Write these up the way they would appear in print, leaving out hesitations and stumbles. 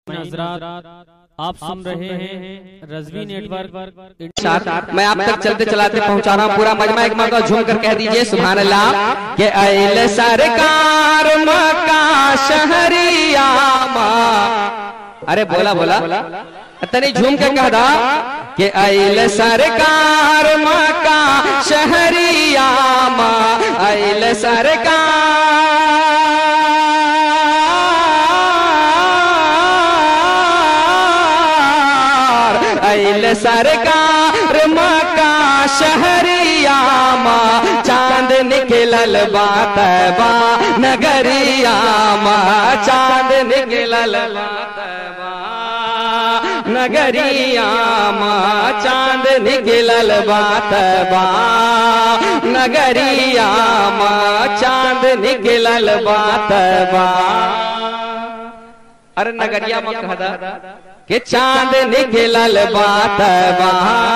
हज़रात आप सुन रहे हैं रज़वी नेटवर्क। मैं आप तक चलते चलाते पहुंचा रहा हूँ। पूरा मजमा एक मौका झूम कर कह दीजिए सुभान अल्लाह के आइल सरकार मक्का शहरिया मा। अरे बोला बोला तनी झूम के कह दा के आइल सरकार मक्का शहरिया मा। आइल सरकार मक्का शहरिया मा। चांद निकलल बात बा नगरिया मा। चांद निकलल बात बा नगरिया मा। चांद निकलल बात बा नगरिया मा। चांद निकलल बात बा। अरे नगरिया मा कहदा कि चांद निकलल बात बा।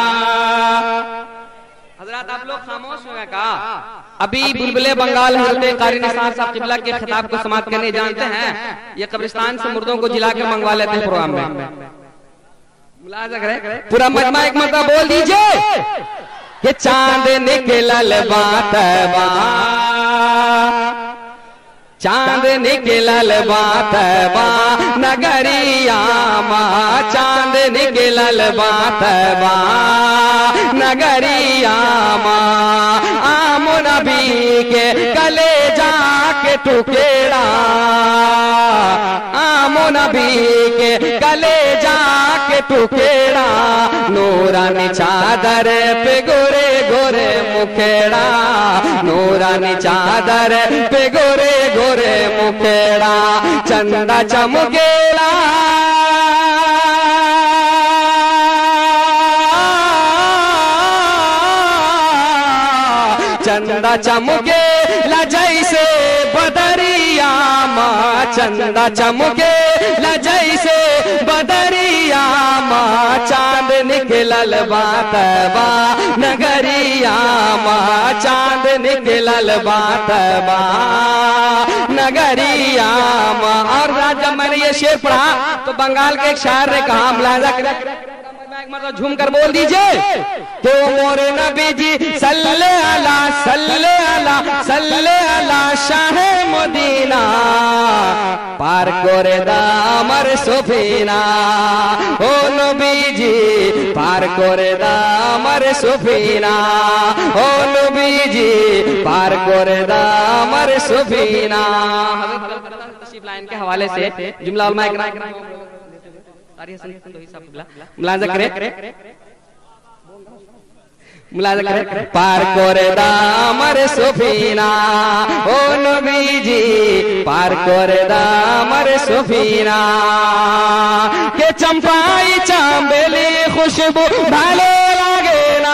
हजरत आप लोग खामोश हो गए का? अभी बुलबुले बंगाल हजरत कारी निसार साहब किबला के खिताब को समाप्त करने जानते हैं। ये कब्रिस्तान से मुर्दों को जिला के मंगवा लेते हैं प्रोग्राम में। मुलाजा करें पूरा मजमा एक मरतबा बोल दीजिए कि चांद निकलल बात बा। चांद निकलल बात बा नगरिया मा। चांद निकलल बात बा नगरिया मा। आम नबी के कले जाके टुकेड़ा। आम नबी के कले जाके टुकेड़ा। नूरानी चादर पे गोरे गोरे मुखेड़ा। नूरानी चादर पे गोरे गोरे मुखेड़ा। चंदा चमकेड़ा चंदा चमके ला जैसे बदरिया मा। चंदा चमके ला जैसे बदरिया मा। चांद निकलल बात बा नगरिया मा। चांद निकलल बात बा नगरिया मा। और जब मैंने ये शेर पढ़ा तो बंगाल के एक शायर ने कहा, मुलाजा मतलब झूम कर बोल दीजिए तो मोरे नबी जी सल्ले अला सल्ले अला सल्ले अला शाह मदीना। पार करे दामर सुफीना। ओ नबी जी पार करे दामर सुफीना। ओ नबी जी पार करे दामर सुफीना। तशरीफ लाइन के हवाले से जुमला उलमा इकराम मुलाजा करें मुलाजा करें। पार करे दामर सुफीना। ओ नबी जी पार करे दामर सुफीना। के चंपाई चांबेली खुशबू भालो लागे ना।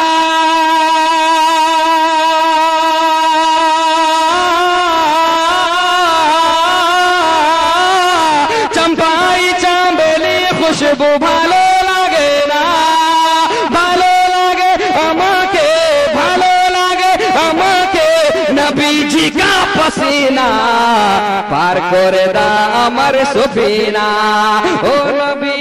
खुशबू भालो लागे ना। भालो लागे अमाके भालो लागे अमाके नबी जी का पसीना। पार करे दामर सुफीना। ओ नबी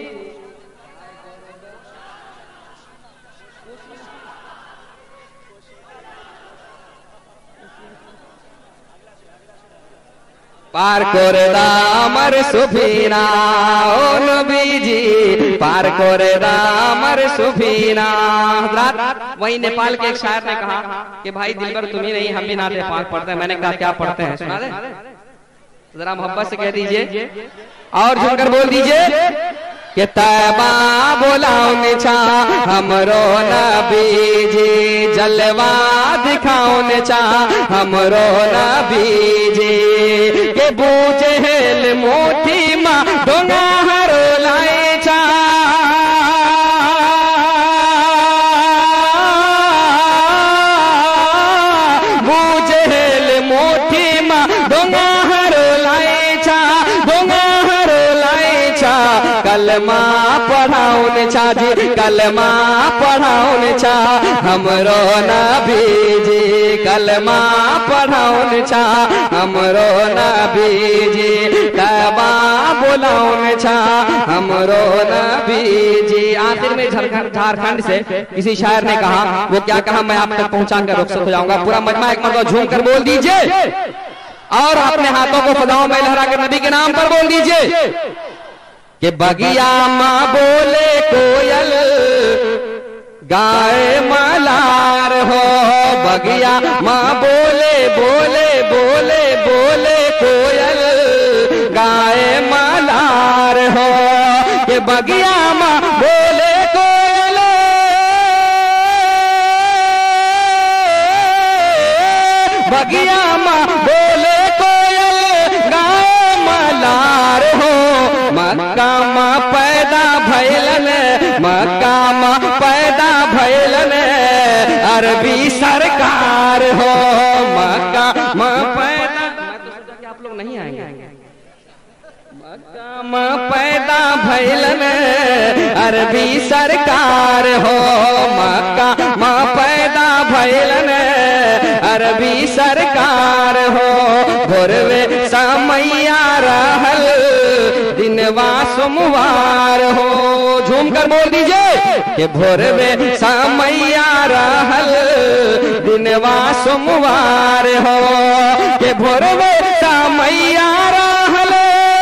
पार करे दामर सुफीना। ओ नबी जी पार करे दामर सुफीना। वही नेपाल के एक शायर ने कहा कि भाई दिलबर तुम ही नहीं हम भी नाते पाक पढ़ते हैं। मैंने कहा क्या पढ़ते हैं सुना दे जरा मोहब्बत से कह दीजिए और झुमकर बोल दीजिए कि तैबा बोलाओ छा हमरो नबी जी। जलवा दिखाओ छा हमरो नबी जी। के बूझे हेल मोठी माँ डोंगा हरो लाए छा। बूझे हेल मोठी माँ डोंगा हरो लाए छा। डोंगा हरो लाए छा। कलमा पढ़ाउन छा जी, कलमा पढ़ाउन छा हमरो नबी जी, कलमा पढ़ाउन छा हमरो नबी जी, तबा बुलाउन छा हमरो नबी जी। आखिर में झारखंड से किसी शायर ने कहा, वो क्या कहा मैं आप तक पहुंचा कर रुखसत हो जाऊंगा। पूरा मजमा एक मरतबा झूम कर बोल दीजिए और अपने हाथों को फजाओं में लहरा कर नबी के नाम पर बोल दीजिए कि बगिया माँ बोले कोयल गाय मलार हो, बगिया माँ बोले बोले बोले बोले कोयल गाय मलार हो, कि बगिया माँ बोले कोयल बगिया माँ बोले कोयल गाय मलार हो, मक्का माँ पैदा भैलन, मक्का माँ पैदा भैलन अरबी सरकार हो, मक्का माँ पैदा, आप लोग नहीं आएंगे, मक्का माँ पैदा भैलन अरबी सरकार हो, मक्का माँ पैदा भैलन अरबी सरकार हो, भोरवे समैया रहल दिनवा सोमवार हो, झूम कर बोल दीजिए कि भोरवे समैया रहल दिनवा सोमवार हो, कि भोरवे समैया रहल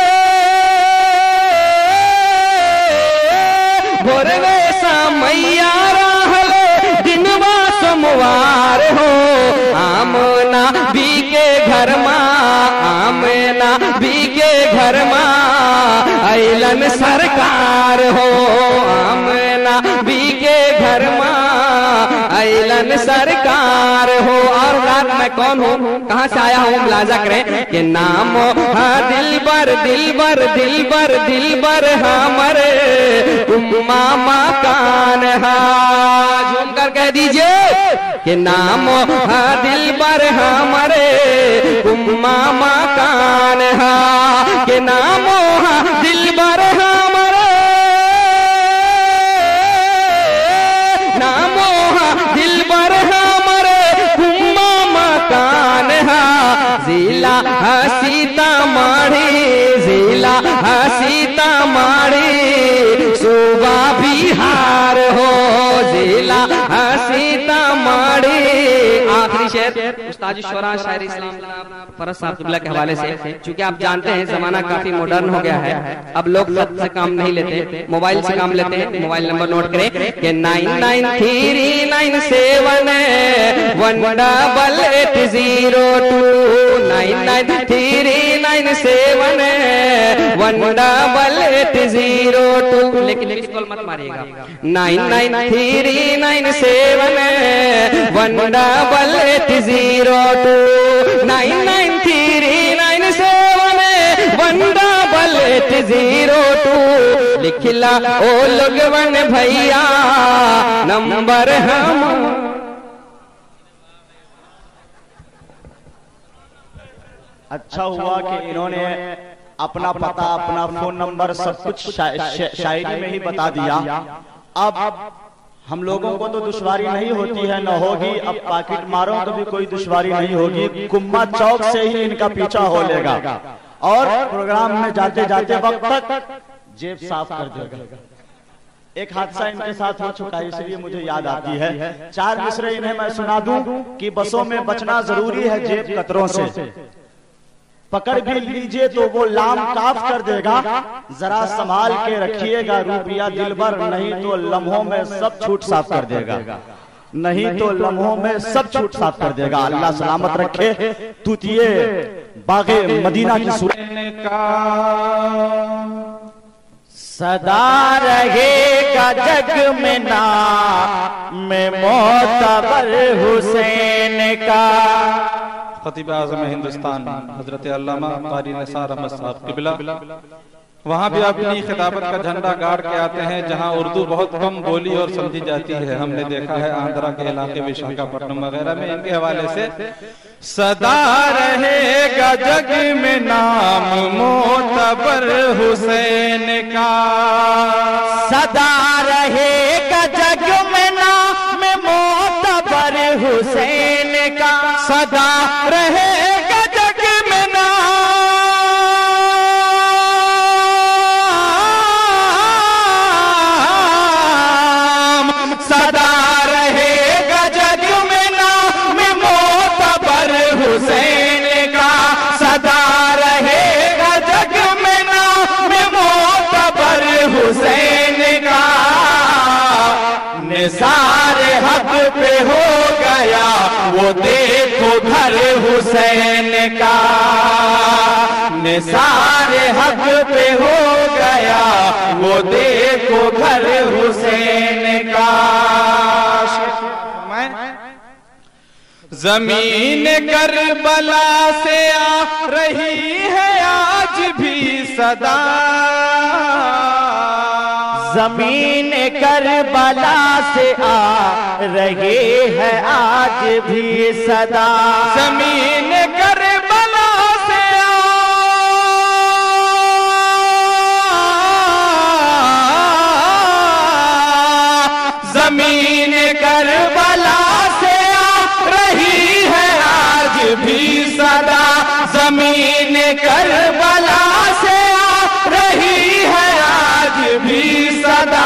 भोरवे समैया रहल दिनवा सोमवार हो, आमना बी के घर माँ, आमना बी के घर माँ अइलन सरकार हो, आमना बी के घर माँ अइलन सरकार हो। और रात मैं कौन हूँ, कहाँ से आया हूँ, मुलाजा करें कि नाम हाँ दिलबर दिलबर दिलबर दिलबर हमरे उम्मा मकान हा, झूम कर कह दीजिए कि नाम हाँ दिलबर हमरे उम्मा मकान हा, कि नाम हाँ दिलबर हमरे, नामो हाँ दिलबर हमरे उम्मा मकान हा, जिला सीतामढ़ी, जिला सीतामढ़ी सूबा बिहार हो, जिला सीतामढ़ी। आखिरी शेर उस्ताद शुरा शायर इस्लाम फरज साहब किबला के हवाले से, क्योंकि आप जानते हैं जमाना काफी मॉडर्न हो गया है, अब लोग खत से काम नहीं लेते, मोबाइल से काम लेते हैं। मोबाइल नंबर नोट करें कि 9939711802, लेकिन कॉल मत मारिएगा, 9939711802, 9939711802 लिखला ओ लोगवन भैया नंबर हम। अच्छा हुआ कि इन्होंने अपना पता, अपना फोन नंबर सब कुछ शायरी में ही बता दिया। अब हम लोगों को तो दुश्वारी नहीं होती है, न होगी, अब पाकिट मारो तो भी कोई दुश्वारी नहीं होगी, कुम्मा चौक से ही इनका पीछा हो लेगा और प्रोग्राम में जाते जाते वक्त तक जेब साफ कर देगा। एक हादसा इनके साथ हो चुका है, इसलिए मुझे याद आती है। 4 मिसरे इन्हें मैं सुना दूं कि बसों में बचना जरूरी है जेब कतरों से, पकड़ भी लीजिए तो वो लाम काफ कर देगा, जरा संभाल के रखिएगा रुपया दिलबर, नहीं तो लम्हों में सब छूट साफ कर देगा, नहीं तो लम्हों में सब छूट साफ कर देगा। अल्लाह सलामत रखे। तूतिए बागे मदीना की सूरत का सदा रहेगा जग में नाम मोतबर हुसैन का। खतीब आज़म हिंदुस्तान हजरत अल्लामा क़ारी निसार अहमद साहब क़िबला वहाँ भी अपनी खिताबत का झंडा गाड़ के आते हैं, जहाँ उर्दू बहुत कम बोली और समझी जाती है। हमने देखा है आंध्रा के इलाके विशाखापट्टनम वगैरह में। इनके हवाले से सदा रहेगा जग में नाम मोतबर हुसैन का, सदा रहेगा जग में नाम मोतबर हुसैन का, सदा रहेगा जग में नाम, सदा रहेगा जग में नाम मोतबर हुसैन का, सदा रहेगा जग में नाम मोतबर हुसैन का। निसार हक पे हो गया वो देखो घर हुसैन का, निसार हक पे हो गया वो देखो घर हुसैन का। जमीन करबला से आ रही है आज भी सदा, जमीन करबला से आ रही है आज भी सदा, जमीन करबला से जमीन करबला से आ रही है आज भी सदा, जमीन करबला से आ रही है आज भी सदा।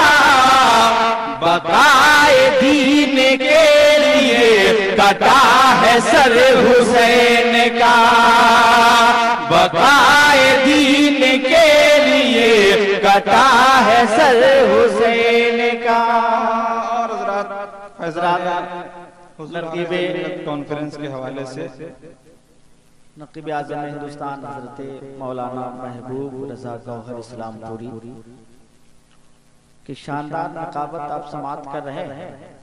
बकाए दीन के लिए कटा है सर हुसैन का, बकाए दीन के लिए कटा है सर हुसैन का। और हजरात नकीबे कॉन्फ्रेंस के हवाले से नकीब आज़म हिंदुस्तान हजरत मौलाना महबूब रजा गौहर इस्लामपुरी की शानदार नकाबत आप समाप्त कर रहे हैं।